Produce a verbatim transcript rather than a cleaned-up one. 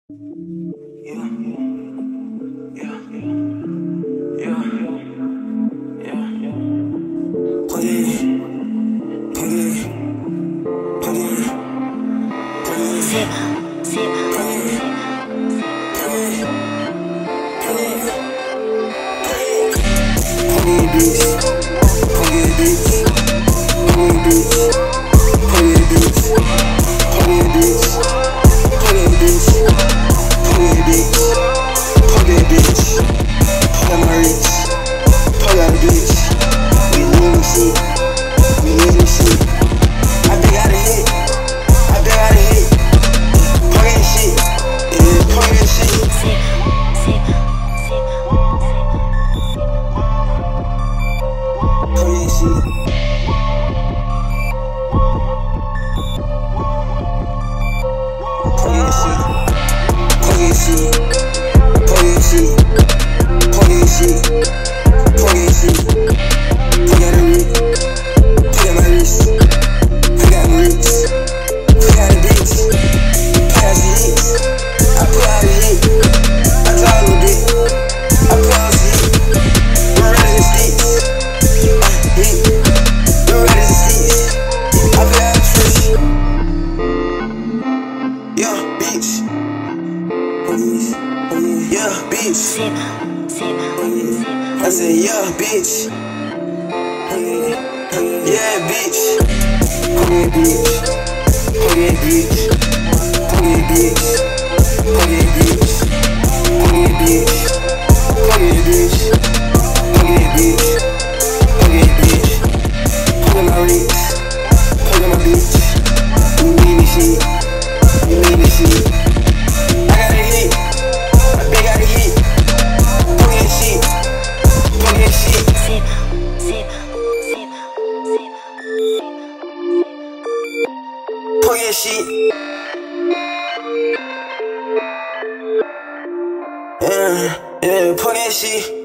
Yeah, yeah, yeah, yeah, yeah. Put it, put it, put it, put it, put it, put it, put it, put it, bitch, put it, bitch, put it, bitch, put it, bitch, put it, bitch, put it, bitch, put it, bitch, put it, bitch, put my wrist, put that bitch. We living shit, we living shit. I think I done hit, I think I done hit. Put that shit, yeah, put that shit. Put that shit. Put that shit. Put that shit. Put that shit. Put that shit. Put that shit. Put that wrist. Put that my wrist. Put that my wrist. Put that a bitch. Put that some hits. I put out a hit. I draw a little bit. I put out some hit. We're ready to sticks. Hit. We're ready to sticks. I put out a fish. Yeah, bitch. Yeah, bitch. I said, yeah, bitch. Yeah, bitch. Okay, bitch. Okay, bitch. Okay, bitch. Okay, bitch. Okay, bitch. Okay, bitch. Okay, bitch. Okay, bitch. Put in my wrist. Put in my bitch. You need this shit. You need this shit. I got a hit. I big got a hit. Put in shit. Put in shit. Put in shit. Yeah, yeah, put in shit.